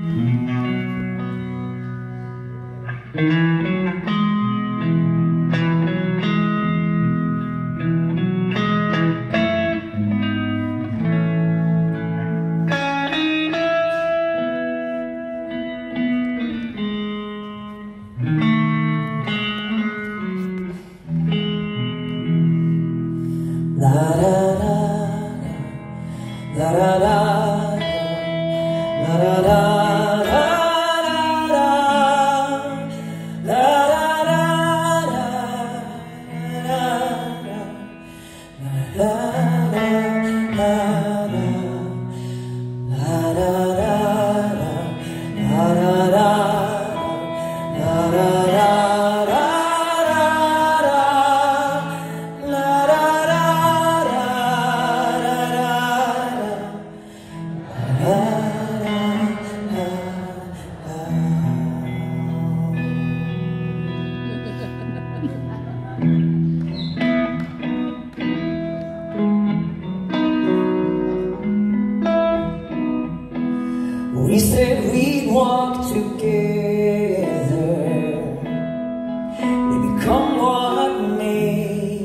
We said we'd walk together, maybe come what may.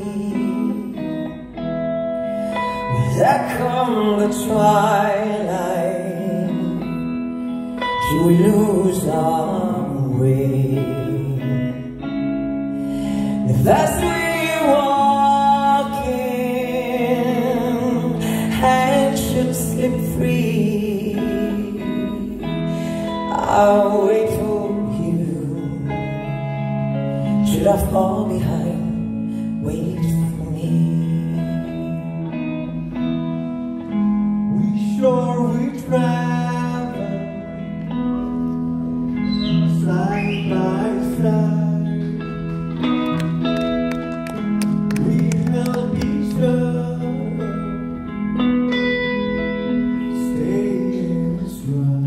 Will that come the twilight, till we lose our way? If that's where you're walking, hands should slip free, I'll wait for you. Should I fall behind, wait for me. We sure we travel side by side. We help each other stay this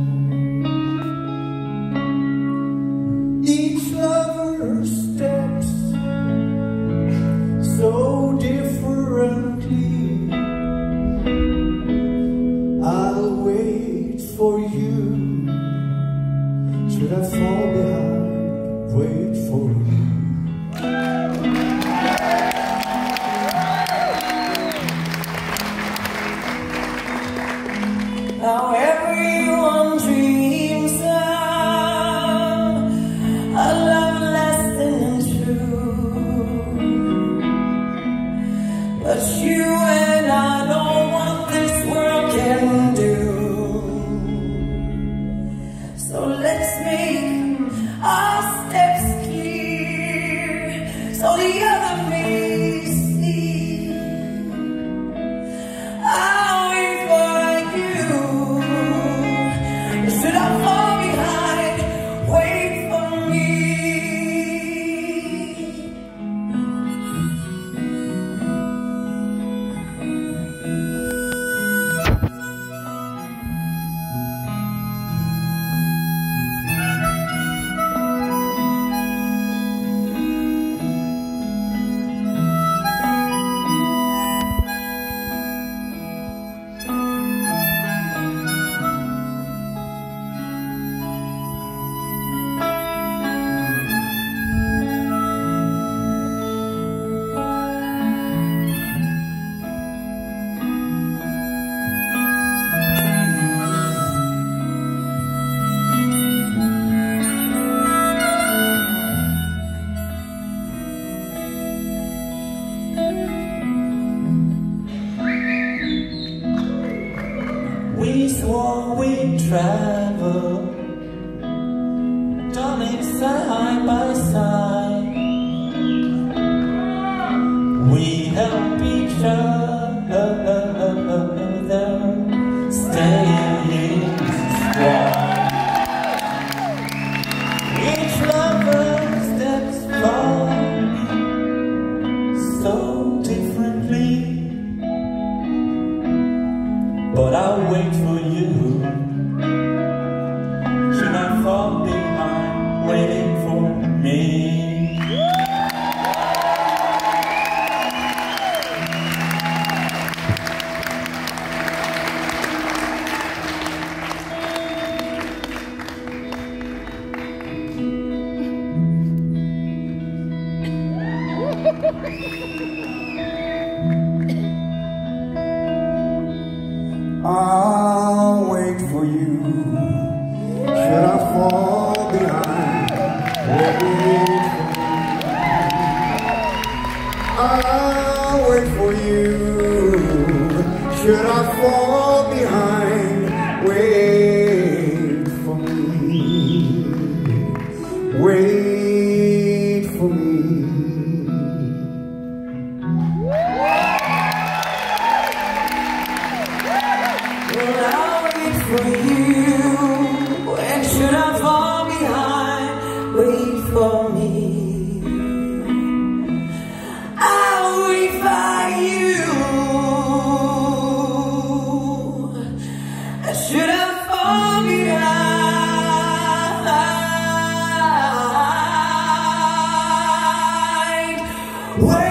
right. Each lover's steps so differently. I'll wait for you. Should I fall behind, wait for you. Now everyone dreams of a love lasting and true, but you and I know what this world can do. So let's make our steps clear, so the other may see. I'll wait for you. Should I fall behind, wait for me. We swore we'd travel, darling, side by side. We help each other stay strong. Each lover steps forward so differently, but I'll wait for you. Should I fall behind, waiting for me? I'll wait for you. Should I fall behind? Wait for me. I'll wait for you. Should I fall behind? Wait for me. Wait for me. Well, I'll wait for you. When should I fall behind? Wait for me. I'll wait for you. Should I fall behind? Wait.